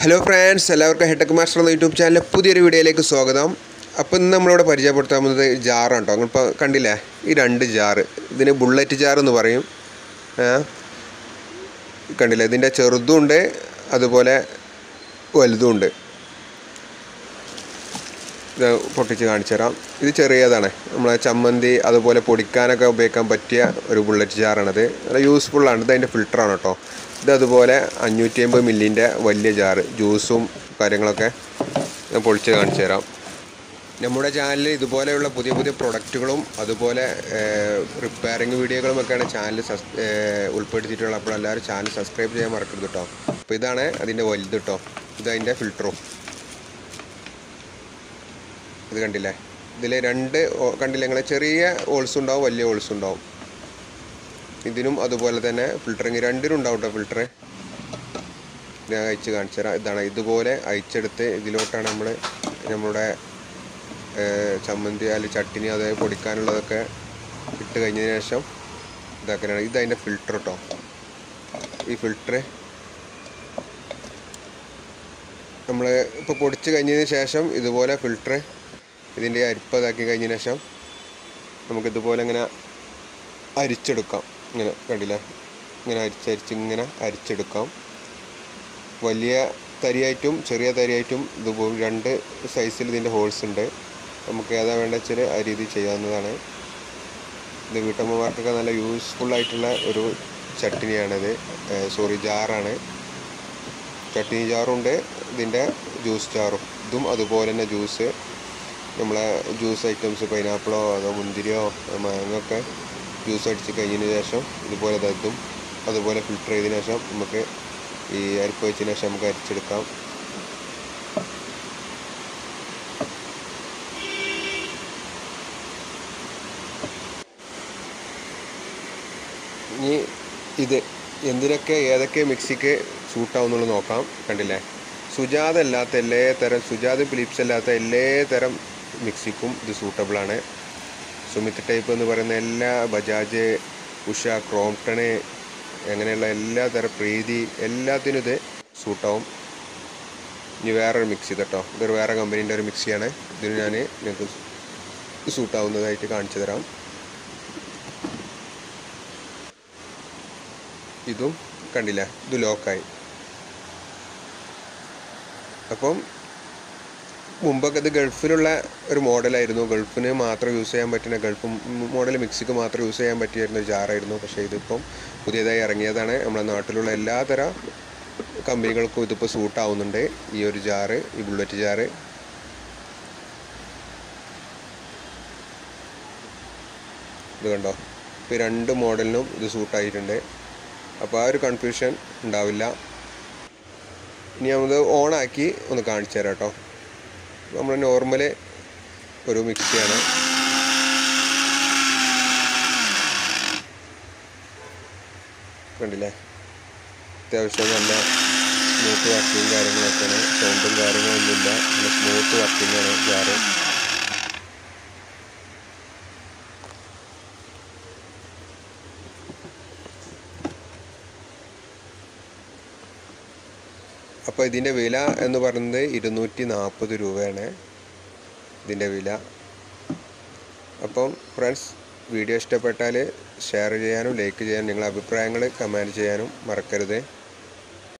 Hello friends, എല്ലാവർക്കും ഹെഡ്ടെക് master എന്ന YouTube ചാനലിലെ പുതിയൊരു വീഡിയോയിലേക്ക് സ്വാഗതം. അപ്പോൾ ഇന്ന് നമ്മളിവിടെ പരിചയപ്പെടുത്താൻ പോകുന്നത് ജാറാണ് കേട്ടോ. നിങ്ങളിപ്പോൾ കണ്ടില്ലേ, ഈ രണ്ട് ജാറ്, ഇതിന് ബുള്ളറ്റ് ജാർ എന്ന് പറയും. കണ്ടില്ലേ, ഇതിൻ്റെ ചെറുതും ഉണ്ട്, അതുപോലെ വലുതും ഉണ്ട്. ഇത് പൊട്ടിച്ച് കാണിച്ചു തരാം. ഇത് ചെറിയതാണ്, നമ്മളെ ചമ്മന്തി അതുപോലെ പൊടിക്കാനൊക്കെ ഉപയോഗിക്കാൻ പറ്റിയ ഒരു ബുള്ളറ്റ് ജാറാണത്. നല്ല യൂസ്ഫുള്ളാണ്. ഇത് അതിൻ്റെ ഫിൽറ്ററാണ് കേട്ടോ. ഇതതുപോലെ 550 മില്ലിൻ്റെ വലിയ ജാറ്, ജ്യൂസും കാര്യങ്ങളൊക്കെ ഞാൻ പൊളിച്ച് കാണിച്ചു തരാം. നമ്മുടെ ചാനലിൽ ഇതുപോലെയുള്ള പുതിയ പുതിയ പ്രൊഡക്റ്റുകളും അതുപോലെ റിപ്പയറിങ് വീഡിയോകളുമൊക്കെയാണ് ചാനൽ ഉൾപ്പെടുത്തിയിട്ടുള്ളത്. അപ്പോൾ എല്ലാവരും ചാനൽ സബ്സ്ക്രൈബ് ചെയ്യാൻ മറക്കരുത് കേട്ടോ. അപ്പോൾ ഇതാണ് അതിൻ്റെ വലുത് കേട്ടോ. ഇതതിൻ്റെ ഫിൽറ്ററും. ഇത് കണ്ടില്ലേ, ഇതിൽ കണ്ടില്ലേ നിങ്ങൾ, ചെറിയ ഹോൾസ് ഉണ്ടാവും, വലിയ ഹോൾസ് ഉണ്ടാവും. ഇതിനും അതുപോലെ തന്നെ ഫിൽറ്ററിങ് രണ്ടിനും ഉണ്ടാവും കേട്ടോ. ഫിൽറ്റർ ഞാൻ അയച്ച് കാണിച്ചു തരാം. ഇതാണ്, ഇതുപോലെ അയച്ചെടുത്ത് ഇതിലോട്ടാണ് നമ്മുടെ ചമ്മന്തി അല്ലെങ്കിൽ ചട്ടിനി അതായത് പൊടിക്കാനുള്ളതൊക്കെ ഇട്ട് കഴിഞ്ഞതിന് ശേഷം ഇതാക്കാനാണ്. ഇതതിൻ്റെ ഫിൽറ്റർ കേട്ടോ. ഈ ഫിൽറ്റർ നമ്മൾ ഇപ്പോൾ പൊടിച്ച് കഴിഞ്ഞതിന് ശേഷം ഇതുപോലെ ഫിൽറ്റർ ഇതിൻ്റെ അരിപ്പ ഇതാക്കി കഴിഞ്ഞതിന് ശേഷം നമുക്കിതുപോലെ ഇങ്ങനെ അരിച്ചെടുക്കാം. ഇങ്ങനെ കണ്ടില്ലേ, ഇങ്ങനെ ഇങ്ങനെ അരിച്ചെടുക്കാം. വലിയ തരിയായിട്ടും ചെറിയ തരിയായിട്ടും ഇതുപോലെ രണ്ട് സൈസിൽ ഇതിൻ്റെ ഹോൾസ് ഉണ്ട്. നമുക്ക് ഏതാ വേണ്ട വെച്ചാൽ ആ രീതി ചെയ്യാവുന്നതാണ്. ഇത് വീട്ടമ്മമാർക്കൊക്കെ നല്ല യൂസ്ഫുള്ളായിട്ടുള്ള ഒരു ചട്ടിനിയാണിത്. ജാറാണ്. ചട്ടിനി ജാറുണ്ട്, ഇതിൻ്റെ ജ്യൂസ് ജാറും. ഇതും അതുപോലെ തന്നെ ജ്യൂസ്, നമ്മളെ ജ്യൂസ് ഐറ്റംസ് പൈനാപ്പിളോ അതോ മുന്തിരിയോ മാങ്ങ ഒക്കെ ജ്യൂസ് അടിച്ച് കഴിഞ്ഞതിന് ശേഷം ഇതുപോലെ ഇതും അതുപോലെ ഫിൽറ്റർ ചെയ്തതിന് ശേഷം നമുക്ക് ഈ അരിപ്പ് വെച്ചതിന് ശേഷം നമുക്ക് അരിച്ചെടുക്കാം. ഇനി ഇത് ഏതൊക്കെ മിക്സിക്ക് സൂട്ടാവുന്നുള്ളത് നോക്കാം. കണ്ടില്ലേ, സുജാത ഫിലിപ്സ് അല്ലാത്ത എല്ലാ തരം മിക്സിക്കും ഇത് സൂട്ടബിളാണ്. സുമിത് ടൈപ്പ് എന്ന് പറയുന്ന എല്ലാ ബജാജ്, ഉഷ, ക്രോംപ്ടണ് അങ്ങനെയുള്ള എല്ലാ തരം പ്രീതി എല്ലാത്തിനും ഇത് സൂട്ടാവും. ഇനി വേറൊരു മിക്സി കേട്ടോ. ഇതൊരു വേറെ കമ്പനീൻ്റെ ഒരു മിക്സിയാണ്. ഇതിന് ഞാൻ നിങ്ങൾക്ക് സൂട്ടാവുന്നതായിട്ട് കാണിച്ചു തരാം. ഇതും കണ്ടില്ല, ഇത് ലോക്കായി. അപ്പം മുമ്പൊക്കെ ഇത് ഗൾഫിലുള്ള ഒരു മോഡലായിരുന്നു. ഗൾഫിന് മാത്രം യൂസ് ചെയ്യാൻ പറ്റുന്ന ഗൾഫ് മോഡൽ മിക്സിക്ക് മാത്രം യൂസ് ചെയ്യാൻ പറ്റിയിരുന്ന ജാറായിരുന്നു. പക്ഷേ ഇതിപ്പം പുതിയതായി ഇറങ്ങിയതാണ്. നമ്മുടെ നാട്ടിലുള്ള എല്ലാതരം കമ്പനികൾക്കും ഇതിപ്പോൾ സൂട്ടാവുന്നുണ്ട് ഈ ഒരു ജാറ്, ഈ ബുള്ളറ്റ് ജാറ്. ഇത് കണ്ടോ, ഇപ്പോൾ രണ്ട് മോഡലിനും ഇത് സൂട്ടായിട്ടുണ്ട്. അപ്പോൾ ആ ഒരു കൺഫ്യൂഷൻ ഉണ്ടാവില്ല. ഇനി നമ്മൾ ഓണാക്കി ഒന്ന് കാണിച്ചു തരാം കേട്ടോ. നമ്മൾ നോർമൽ ഒരു മിക്സിയാണ്. കണ്ടില്ലേ, അത്യാവശ്യം നല്ല സ്മൂത്ത് വർക്കിങ് കാര്യങ്ങളൊക്കെയാണ്. സൗണ്ടും കാര്യങ്ങളൊന്നുമില്ല, നല്ല സ്മൂത്ത് വർക്കിങ്ങാണ് ജാറ്. അപ്പോൾ ഇതിൻ്റെ വില എന്ന് പറയുന്നത് 240 രൂപയാണ് ഇതിൻ്റെ വില. അപ്പം ഫ്രണ്ട്സ്, വീഡിയോ ഇഷ്ടപ്പെട്ടാൽ ഷെയർ ചെയ്യാനും ലൈക്ക് ചെയ്യാനും നിങ്ങളുടെ അഭിപ്രായങ്ങൾ കമൻറ്റ് ചെയ്യാനും മറക്കരുത്.